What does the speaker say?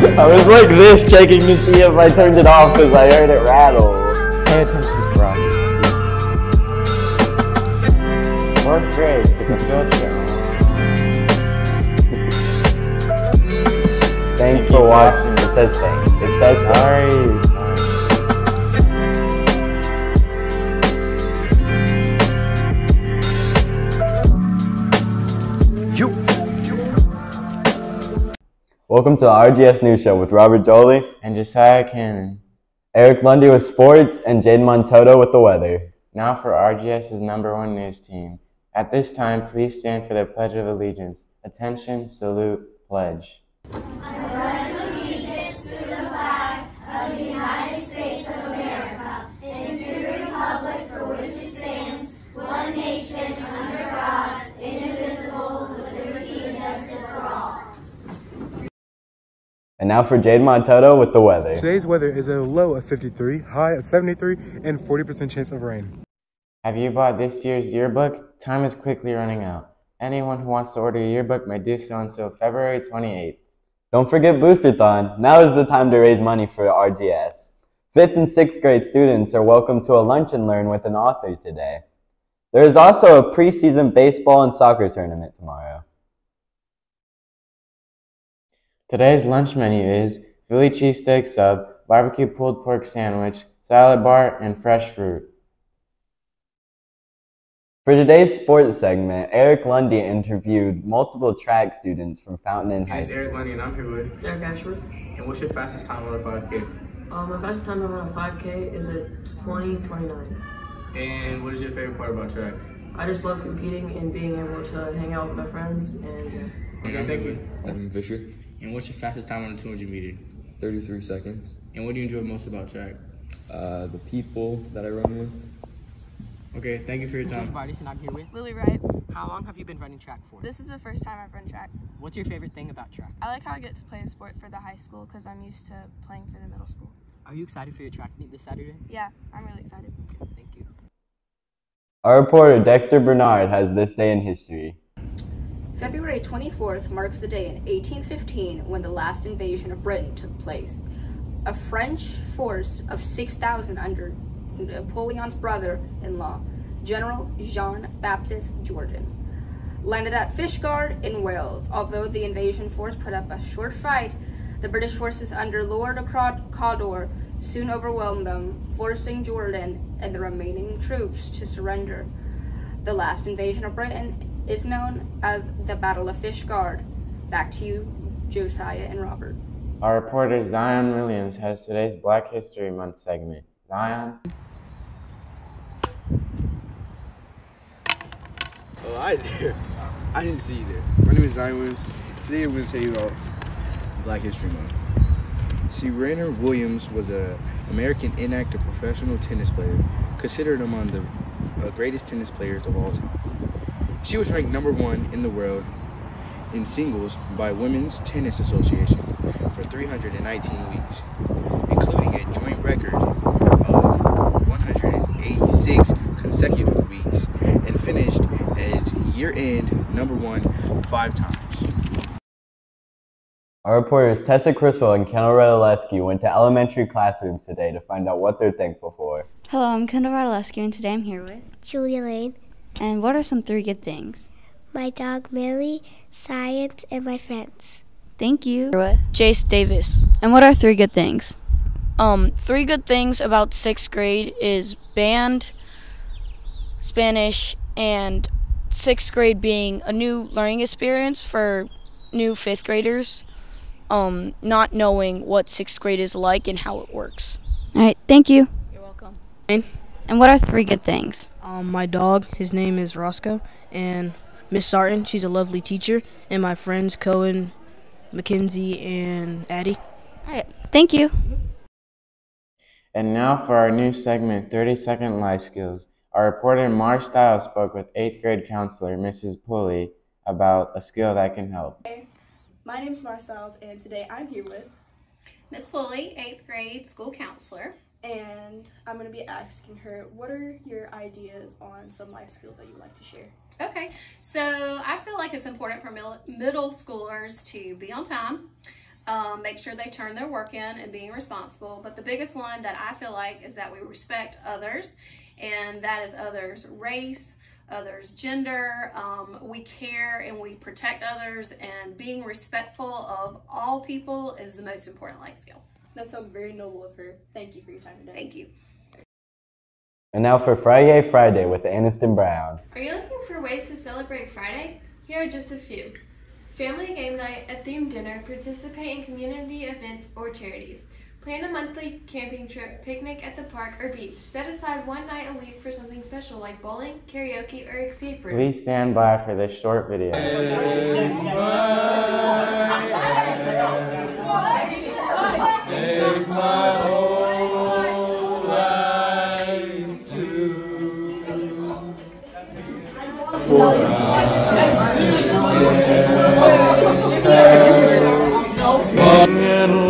I was like this, checking to see if I turned it off because I heard it rattle. Pay attention to Robbie. Fourth grade took a field trip. Thanks for watching. It says thanks. It says sorry. Welcome to the RGS News Show with Robert Jolie and Josiah Cannon. Eric Lundy with sports and Jaden Montoto with the weather. Now for RGS's #1 news team. At this time, please stand for the Pledge of Allegiance. Attention, salute, pledge. I pledge allegiance to the flag of the United States of America and to the republic for which it stands, one nation, under God, indivisible, with liberty and justice for all. And now for Jaden Montoto with the weather. Today's weather is a low of 53, high of 73, and 40% chance of rain. Have you bought this year's yearbook? Time is quickly running out. Anyone who wants to order a yearbook may do so until February 28th. Don't forget Boosterthon. Now is the time to raise money for RGS. 5th and 6th grade students are welcome to a lunch and learn with an author today. There is also a preseason baseball and soccer tournament tomorrow. Today's lunch menu is Philly cheesesteak sub, barbecue pulled pork sandwich, salad bar, and fresh fruit. For today's sports segment, Eric Lundy interviewed multiple track students from Fountain Inn High School. This is Eric Lundy and I'm here with Derek Ashworth. And what's your fastest time on a 5K? My fastest time on a 5K is at 20:29. And what is your favorite part about track? I just love competing and being able to hang out with my friends and Okay, thank you. Evan Fisher. And what's your fastest time on a 200 meter? 33 seconds. And what do you enjoy most about track? The people that I run with. Okay, thank you for your time. George Bardis, and I'm here with Lily Wright. How long have you been running track for? This is the first time I've run track. What's your favorite thing about track? I like how I get to play a sport for the high school because I'm used to playing for the middle school. Are you excited for your track meet this Saturday? Yeah, I'm really excited. Thank you. Our reporter Dexter Bernard has this day in history. February 24th marks the day in 1815 when the last invasion of Britain took place. A French force of 6,000 under Napoleon's brother-in-law, General Jean-Baptiste Jourdan, landed at Fishguard in Wales. Although the invasion force put up a short fight, the British forces under Lord Cawdor soon overwhelmed them, forcing Jourdan and the remaining troops to surrender. The last invasion of Britain is known as the Battle of Fishguard. Back to you, Josiah and Robert. Our reporter Zion Williams has today's Black History Month segment. Zion? Oh, hi there. I didn't see you there. My name is Zion Williams. Today I'm going to tell you about Black History Month. Serena Williams was an American inactive professional tennis player, considered among the greatest tennis players of all time. She was ranked #1 in the world in singles by Women's Tennis Association for 319 weeks, including a joint record of 186 consecutive weeks, and finished as year-end #1 5 times. Our reporters Tessa Criswell and Kendall Radulescu went to elementary classrooms today to find out what they're thankful for. Hello, I'm Kendall Radulescu, and today I'm here with Julia Lane. And what are some 3 good things? My dog Millie, science, and my friends. Thank you. Jace Davis. And what are 3 good things? 3 good things about 6th grade is band, Spanish, and 6th grade being a new learning experience for new 5th graders. Not knowing what 6th grade is like and how it works. All right, thank you. You're welcome. And what are 3 good things? My dog, his name is Roscoe, and Miss Sarton, she's a lovely teacher, and my friends Cohen, Mackenzie, and Addie. All right, thank you. And now for our new segment, 30-Second Life Skills. Our reporter Mar Stiles spoke with 8th grade counselor Mrs. Pulley about a skill that can help. Hey, my name is Mar Stiles, and today I'm here with Miss Pulley, 8th grade school counselor. And I'm going to be asking her, what are your ideas on some life skills that you would like to share? Okay, so I feel like it's important for middle schoolers to be on time, Make sure they turn their work in and being responsible. But the biggest one that I feel like is that we respect others, and that is others' race, others' gender. We care and we protect others, and being respectful of all people is the most important life skill. That sounds very noble of her. Thank you for your time today. Thank you. And now for Friday with Aniston Brown. Are you looking for ways to celebrate Friday? Here are just a few. Family game night, a themed dinner, participate in community events or charities. Plan a monthly camping trip, picnic at the park or beach. Set aside one night a week for something special like bowling, karaoke, or escape room. Please stand by for this short video. Take my whole life too. For I